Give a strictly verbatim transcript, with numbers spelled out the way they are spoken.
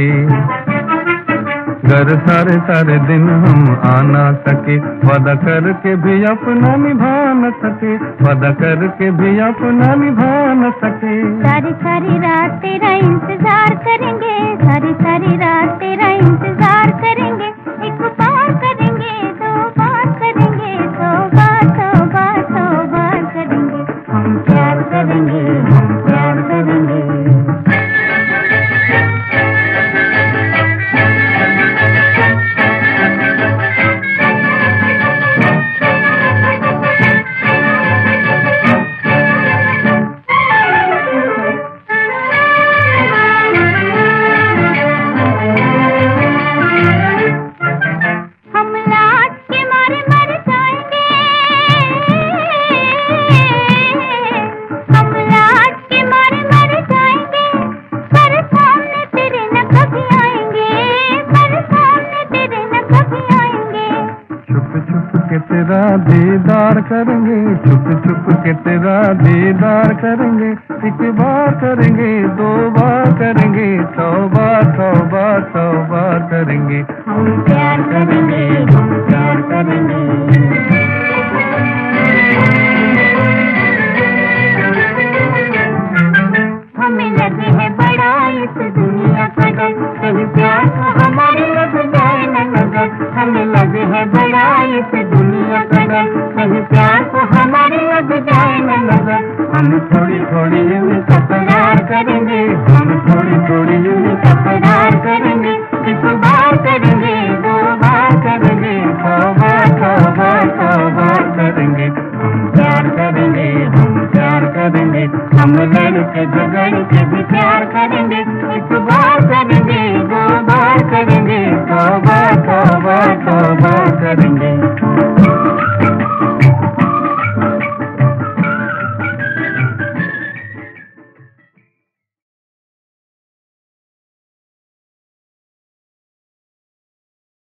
सके। घर सारे सारे दिन हम आ ना सके, वादा करके भी अपना निभा न सके, वादा करके भी अपना निभा न सके। सारी सारी रात तेरा इंतजार करेंगे, सारी सारी रात तेरा इंतजार करेंगे, एक बार करेंगे, दो बार करेंगे, सौ बार सौ बार सौ बार करेंगे, हम प्यार करेंगे, हम प्यार करेंगे। तेरा दीदार करेंगे, छुप छुप के तेरा दीदार करेंगे, एक बार करेंगे, दो बार करेंगे, सौ बार सौ बार सौ बार करेंगे, हम प्यार करेंगे, हम प्यार करेंगे। हमें लगे है बड़ा इस दुनिया का डर, कहीं प्यार को हमारे लग जाए न नजर, हमें लगे है बड़ा इस दुनिया का डर, कहीं प्यार को हमारे लग जाए न नजर, हम थोड़ी थोड़ी